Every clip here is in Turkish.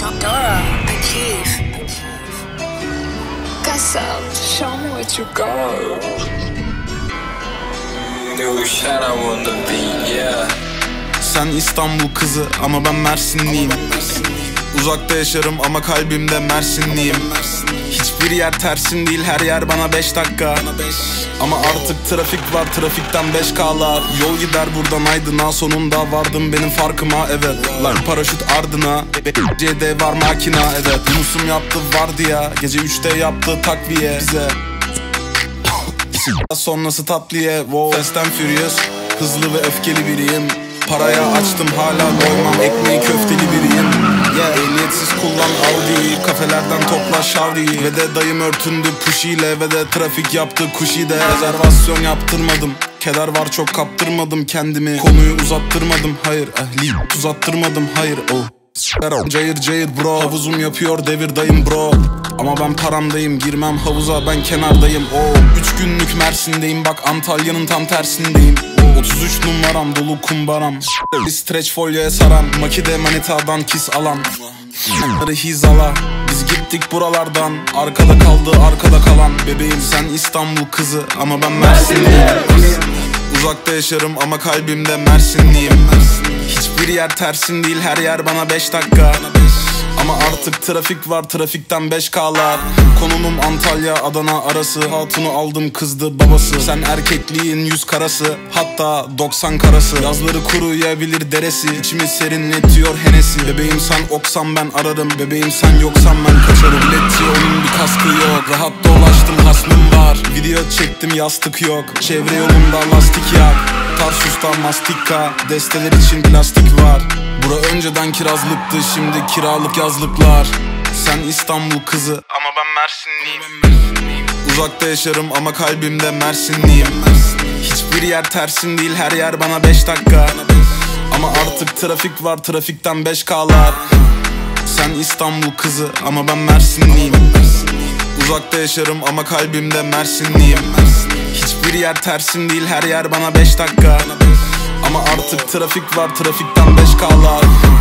Dora, achieve. Gus up, show me what you got. New shadow on the beat, yeah. Sen İstanbul kızı ama ben Mersinliyim. Uzakta yaşarım ama kalbimde Mersinliyim. Hiçbir yer tersim değil, her yer bana 5 dakika. Ama artık trafik var, trafikten 5K'lar. Yol gider buradan Aydın'a, sonunda vardım benim farkıma, evet. Lan paraşüt ardına, CD var makina, evet. Yunus'um yaptı vardiya, gece 3'te yaptı takviye bize. Sonrası tatlıya, wow. Fast and Furious, hızlı ve öfkeli biriyim. Paraya açtım hala doymam, ekmeği köfteli biriyim. Yeah, ehliyetsiz kullan Audi'yi, kafelerden topla şavriyi. Ve de dayım örtündü pushiyle, ve de trafik yaptı kuşide. Rezervasyon yaptırmadım, keder var çok kaptırmadım kendimi. Konuyu uzattırmadım, hayır uzattırmadım, hayır Cayır cayır bro, havuzum yapıyor devir dayım bro. Ama ben paramdayım, girmem havuza, ben kenardayım. 3 günlük Mersin'deyim, bak Antalya'nın tam tersindeyim. 33 numaram dolu kumbaram, stretch folyoya saran, makide manitadan kiss alan. Hizala, biz gittik buralardan, arkada kaldı arkada kalan. Bebeğim sen İstanbul kızı ama ben Mersinliyim. Uzakta yaşarım ama kalbimde Mersinliyim. Hiçbir yer tersim değil, her yer bana 5 dakika. Ama artık trafik var, trafikten 5K'lar. Konumum Antalya Adana arası, hatunu aldım kızdı babası. Sen erkekliğin 100 karası, hatta 90 karası. Yazları kuruyabilir deresi, içimi serinletiyor Hennessy. Bebeğim sen oksan ben ararım, bebeğim sen yoksan ben kaçarım. Biletçi onun bir kaskı yok, rahat dolaştım hasmım var. Video çektim yastık yok, çevre yolunda lastik yak. Tarsus'ta mastika, desteler için plastik var. Bura önceden kirazlıktı, şimdi kiralık yazlıklar. Sen İstanbul kızı ama ben Mersinliyim. Uzakta yaşarım ama kalbimde Mersinliyim. Hiçbir yer tersim değil, her yer bana 5 dakika. Ama artık trafik var, trafikten 5K'lar. Sen İstanbul kızı ama ben Mersinliyim. Uzakta yaşarım ama kalbimde Mersinliyim. Hiçbir yer tersim değil, her yer bana 5 dakika. Ama artık trafik var, trafikten 5K'lar.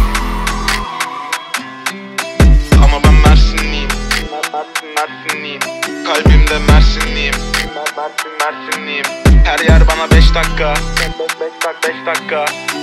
Ama ben Mersinliyim. Mersinliyim. Kalbimde Mersinliyim. Mersinliyim. Her yer bana 5 dakika. 5 dakika.